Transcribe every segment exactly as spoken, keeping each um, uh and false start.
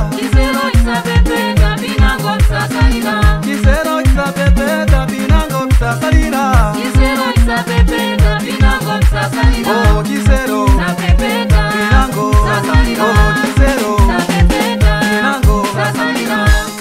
Tchissero isapepeta binango bisasalira. Tchissero isapepeta binango bisasalira. Tchissero isapepeta binango bisasalira. Oh Tchissero isapepeta binango bisasalira. Oh Tchissero isapepeta binango bisasalira.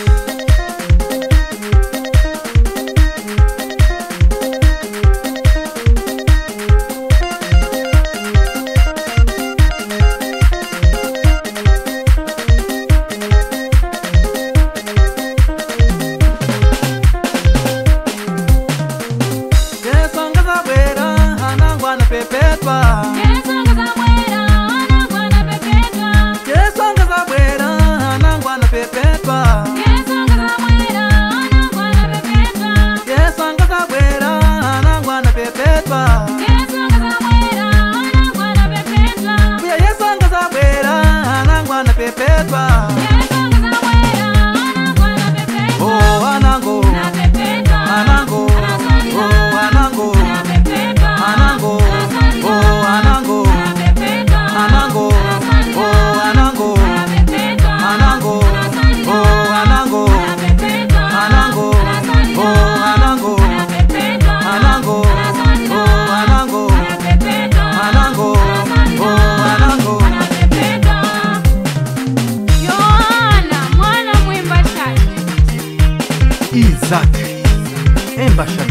Perpetua. Kesonga zabuera, anangwana perpetua. Kesonga zabuera, anangwana perpetua. Kesonga zabuera, anangwana perpetua. Kesonga zabuera, anangwana perpetua. Kesonga zabuera, anangwana perpetua. Kuya yesonga zabuera, anangwana perpetua. Kesonga zabuera, anangwana perpetua. Oh anango, na perpetua. anango, oh anango, na perpetua. anango. Oh anango, anango, oh anango, anango, oh anango, anango, oh anango, anango, oh anango, anango, oh anango. Yohana mwana mwimba shati. Isaac, Embaixador.